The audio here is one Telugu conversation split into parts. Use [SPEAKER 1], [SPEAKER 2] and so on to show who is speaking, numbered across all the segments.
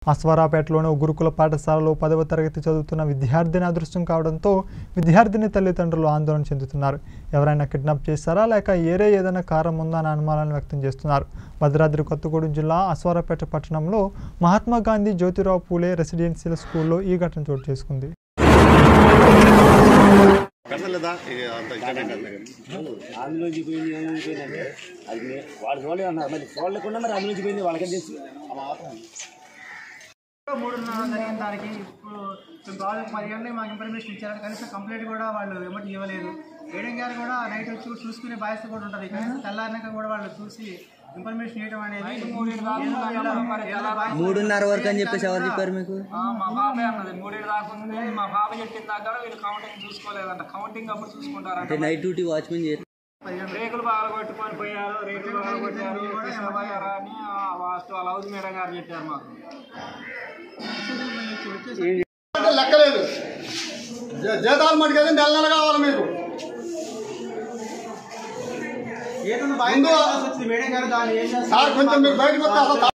[SPEAKER 1] అశ్వారాపేటలోని గురుకుల పాఠశాలలో 10వ తరగతి చదువుతున్న విద్యార్థిని అదృష్టం కావడంతో విద్యార్థిని తల్లిదండ్రులు ఆందోళన చెందుతున్నారు. ఎవరైనా కిడ్నాప్ చేశారా లేక ఏదైనా కారణం ఉందా అనే అనుమానాలను వ్యక్తం చేస్తున్నారు. భద్రాద్రి కొత్తగూడెం జిల్లా అశ్వారాపేట పట్టణంలో మహాత్మా గాంధీ జ్యోతిరావు పూలే రెసిడెన్షియల్ స్కూల్లో ఈ ఘటన చోటు చేసుకుంది.
[SPEAKER 2] దానికి ఇప్పుడు బాగా 10 గంటలకి మాకు ఇన్ఫర్మేషన్ ఇచ్చారు. కనీసం కంప్లైంట్ కూడా వాళ్ళు ఎమ్మటి ఇవ్వలేదు. ఏడెం గారు కూడా నైట్ వచ్చి చూసుకునే బాధ్యత కూడా ఉంటుంది. కనీసం తెల్లారినాక కూడా వాళ్ళు చూసి ఇన్ఫర్మేషన్ ఇవ్వడం అనేది
[SPEAKER 3] 3:30 వరకు అని చెప్పేసి ఎవరు చెప్పారు మీకు?
[SPEAKER 2] మా బాబాయ్ అన్నది 3 దాకా ఉంది. మా బాబాయ్ చెప్పిన దాకా వీళ్ళు కౌంటింగ్ చూసుకోలేదంట. కౌంటింగ్ అప్పుడు చూసుకుంటారంట.
[SPEAKER 3] నైట్ డ్యూటీ వాచ్మెన్
[SPEAKER 2] రేకులు బాగా కొట్టుకొని పోయారు. రేకులు బాగా కొట్టారు అని వాళ్ళ హౌస్ మేడం గారు చెప్పారు మాకు.
[SPEAKER 4] లెక్కలేదు. జీతాలు మటుకేది నెల కావాలి మీకు. సార్ కొంచెం మీరు బయటకు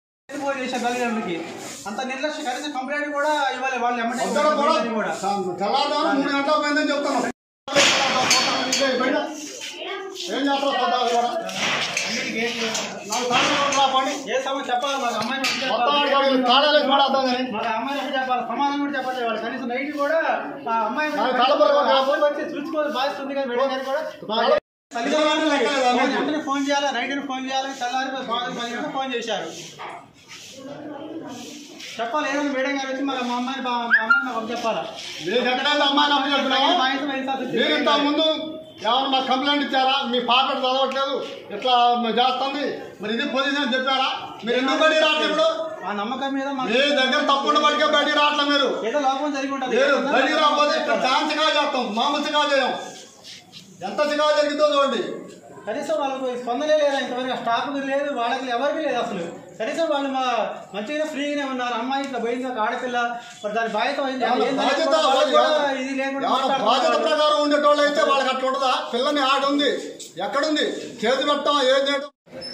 [SPEAKER 2] అంత నిర్లక్ష్యం. కనీసం కంప్లైంట్ కూడా ఇవ్వాలి. వాళ్ళు
[SPEAKER 4] తెల్లారుదాము 3 గంటలకు పోయిందని చెప్తాను. ఏం చేస్తారు
[SPEAKER 2] చెప్పాలి. మాకు అమ్మాయి చెప్పాలి. సమాధానం కూడా చెప్పాలి. వాళ్ళు కనీసం నైట్ కూడా అమ్మాయి చూసుకోవాలి బాధిస్తుంది. కానీ మేడం గారు కూడా ఫోన్ చేయాలి. నైట్ ఫోన్ చేయాలని తెల్లారి 10 గంటలకు ఫోన్ చేశారు. చెప్పాలి. ఏదైనా మేడం గారు వచ్చి మళ్ళీ మా అమ్మాయిని మాకు చెప్పాలా.
[SPEAKER 4] ముందు ఎవరు మాకు కంప్లైంట్ ఇచ్చారా? మీ పాపడు చదవట్లేదు ఇట్లా చేస్తుంది, మరి ఇది పొజిషన్ చెప్పారా? మీరు ఎందుకు బయటికి రావట్లేదు? ఇప్పుడు
[SPEAKER 2] ఆ నమ్మకం మీద
[SPEAKER 4] మీ దగ్గర తప్పుడు బడికే బయటికి రావట్లేదు. మీరు
[SPEAKER 2] ఏదో లోపం జరిగి ఉంటుంది.
[SPEAKER 4] బయటికి రాకపోతే ఇక్కడ ఛాన్స్ గా చేస్తాం, మామూలు చికా చేయం. ఎంత చికా జరిగిందో చూడండి.
[SPEAKER 2] కనీసం వాళ్ళకు స్పందనే లేదా ఇంతవరకు. స్టాఫ్కి లేదు, వాళ్ళకి ఎవరికి లేదు అసలు. కనీసం వాళ్ళు మంచిగా ఫ్రీగానే ఉన్నారు. అమ్మాయి ఇట్లా పోయింది ఒక ఆడపిల్ల, మరి దాని బాధ్యత ఇది లేకుండా
[SPEAKER 4] బాధ్యత ప్రకారం ఉండేటోళ్ళు అయితే వాళ్ళకి అట్లా ఉంటుందా? పిల్లని ఆట ఉంది, ఎక్కడుంది, చేతి పెట్టడం ఏం చేయడం.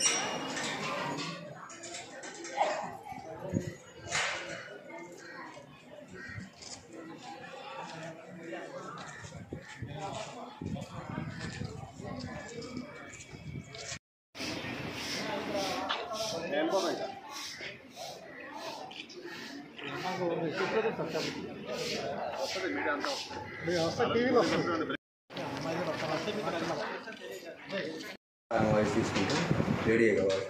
[SPEAKER 3] వాయిస్ తీసుకుంటే రెడీ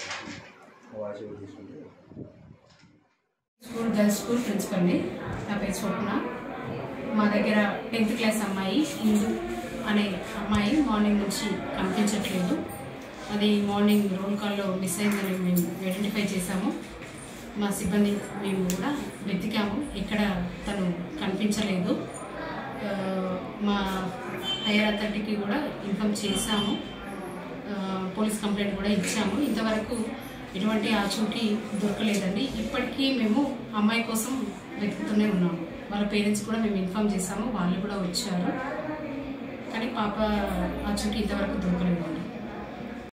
[SPEAKER 5] స్కూల్ గర్ల్స్ స్కూల్ ప్రిన్సిపల్ని. నా పేరు స్వప్న. మా దగ్గర 10th క్లాస్ అమ్మాయి ఇందు అనే అమ్మాయి మార్నింగ్ నుంచి కనిపించట్లేదు. అది మార్నింగ్ రోల్ కాల్లో మిస్ అయిందని మేము ఐడెంటిఫై చేశాము. మా సిబ్బంది మేము కూడా వెతికాము. ఇక్కడ తను కనిపించలేదు. మా హైయర్ అథారిటీకి కూడా ఇన్ఫామ్ చేశాము. పోలీస్ కంప్లైంట్ కూడా ఇచ్చాము. ఇంతవరకు ఎటువంటి ఆచూకీ దొరకలేదండి. ఇప్పటికీ మేము అమ్మాయి కోసం వెతుకుతూనే ఉన్నాము. వాళ్ళ పేరెంట్స్ కూడా మేము ఇన్ఫామ్ చేశాము. వాళ్ళు కూడా వచ్చారు. కానీ పాప ఆచూకీ ఇంతవరకు దొరకలేదు.